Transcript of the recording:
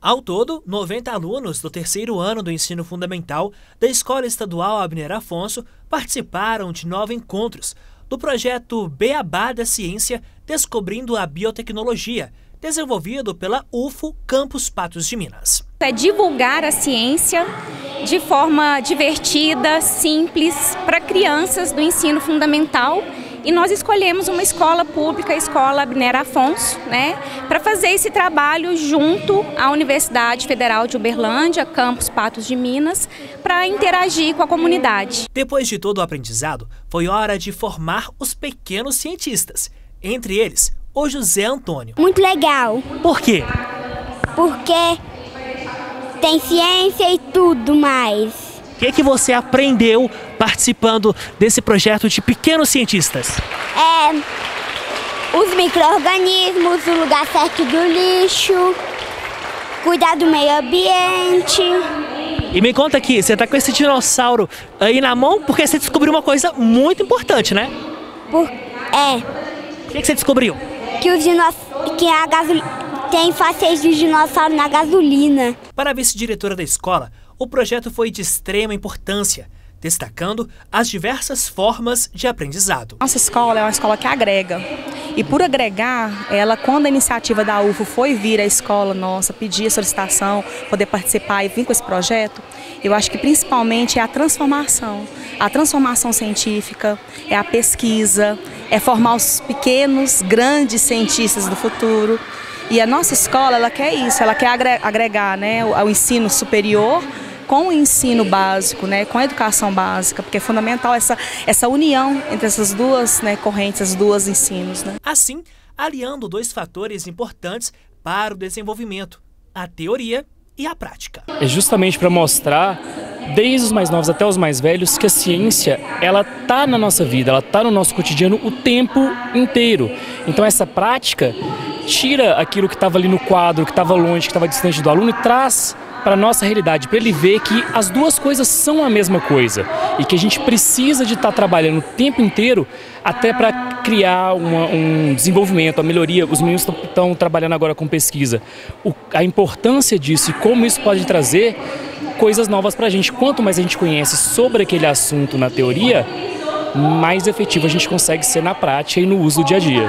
Ao todo, 90 alunos do terceiro ano do ensino fundamental da Escola Estadual Abner Afonso participaram de 9 encontros do projeto Beabá da Ciência Descobrindo a Biotecnologia, desenvolvido pela UFO Campus Patos de Minas. É divulgar a ciência de forma divertida, simples, para crianças do ensino fundamental. E nós escolhemos uma escola pública, a Escola Abner Afonso, para fazer esse trabalho junto à Universidade Federal de Uberlândia, Campus Patos de Minas, para interagir com a comunidade. Depois de todo o aprendizado, foi hora de formar os pequenos cientistas, entre eles o José Antônio. Muito legal. Por quê? Porque tem ciência e tudo mais. O que você aprendeu participando desse projeto de pequenos cientistas? Os micro-organismos, o lugar certo do lixo, cuidar do meio ambiente. E me conta aqui, você tá com esse dinossauro aí na mão porque você descobriu uma coisa muito importante, né? O que você descobriu? Tem fósseis de dinossauro na gasolina. Para a vice-diretora da escola, o projeto foi de extrema importância, destacando as diversas formas de aprendizado. Nossa escola é uma escola que agrega. E por agregar, quando a iniciativa da UFO foi vir à escola nossa, pedir a solicitação, poder participar e vir com esse projeto, eu acho que principalmente é a transformação científica, é a pesquisa, é formar os pequenos, grandes cientistas do futuro. E a nossa escola, ela quer isso, ela quer agregar ao ensino superior com o ensino básico, com a educação básica, porque é fundamental essa união entre essas duas correntes, esses dois ensinos. Assim, aliando 2 fatores importantes para o desenvolvimento, a teoria e a prática. É justamente para mostrar, desde os mais novos até os mais velhos, que a ciência, ela está na nossa vida, ela está no nosso cotidiano o tempo inteiro. Então essa prática tira aquilo que estava ali no quadro, que estava longe, que estava distante do aluno e traz para a nossa realidade, para ele ver que as duas coisas são a mesma coisa e que a gente precisa de estar trabalhando o tempo inteiro até para criar um desenvolvimento, a melhoria. Os meninos estão trabalhando agora com pesquisa. A importância disso e como isso pode trazer coisas novas para a gente. Quanto mais a gente conhece sobre aquele assunto na teoria, mais efetivo a gente consegue ser na prática e no uso do dia a dia.